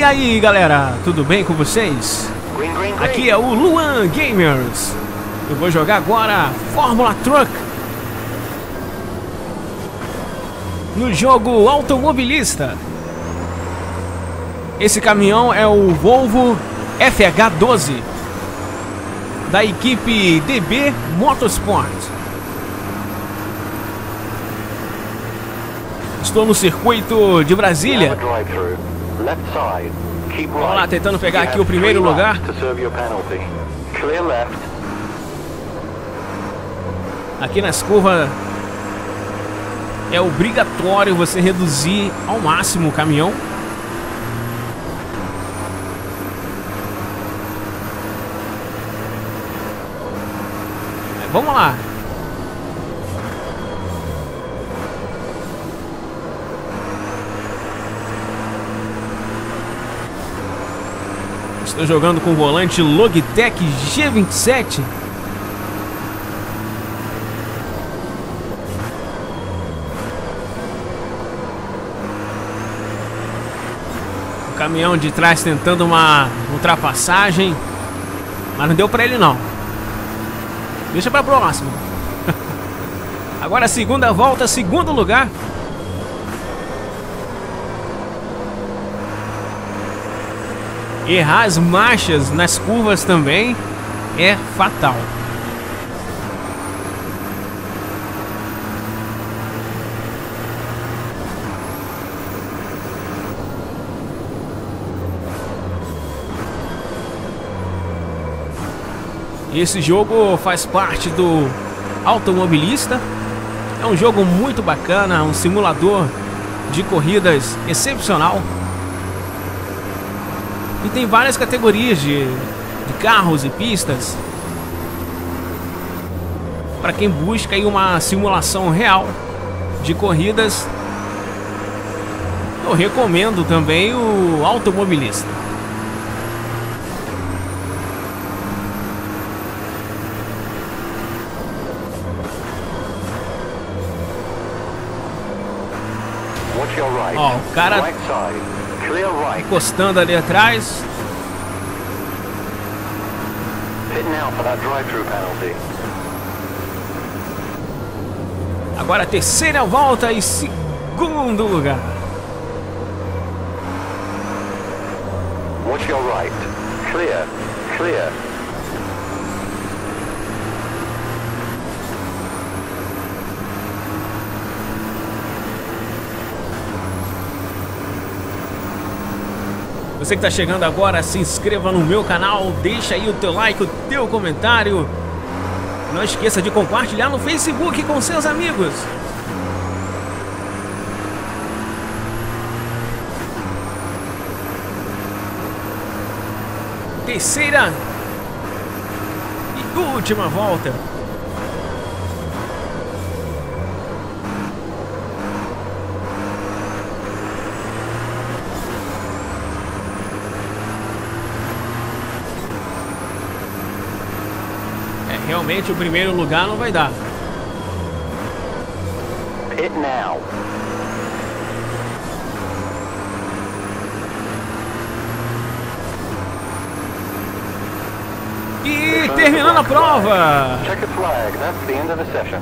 aí galera, tudo bem com vocês? Aqui é o Luan Gamers. Eu vou jogar agora Fórmula Truck no jogo automobilista. Esse caminhão é o Volvo FH12 da equipe DB Motorsport. Estou no circuito de Brasília. Vamos lá, tentando pegar aqui o primeiro lugar. Aqui nas curvas é obrigatório você reduzir ao máximo o caminhão. Vamos lá. Estou jogando com o volante Logitech G27. O caminhão de trás tentando uma ultrapassagem, mas não deu para ele não. Deixa para próxima. Agora a segunda volta, segundo lugar. Errar as marchas nas curvas também é fatal. Esse jogo faz parte do automobilista. É um jogo muito bacana, um simulador de corridas excepcional. E tem várias categorias de carros e pistas. Para quem busca aí uma simulação real de corridas, eu recomendo também o automobilista. Ó, o cara encostando ali atrás. Agora a terceira volta e segundo lugar. Watch your right. Clear. Clear. Você que está chegando agora, se inscreva no meu canal, deixa aí o teu like, o teu comentário. Não esqueça de compartilhar no Facebook com seus amigos. Terceira e última volta. Realmente o primeiro lugar não vai dar. Pit now. E terminando a prova. Check the flag. That's the end of the session.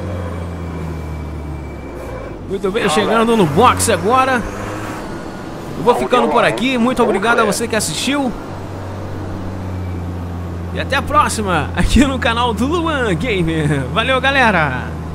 Muito bem, chegando no box agora. Eu vou ficando por aqui. Muito obrigado a você que assistiu. E até a próxima aqui no canal do Luan Gamer. Valeu, galera!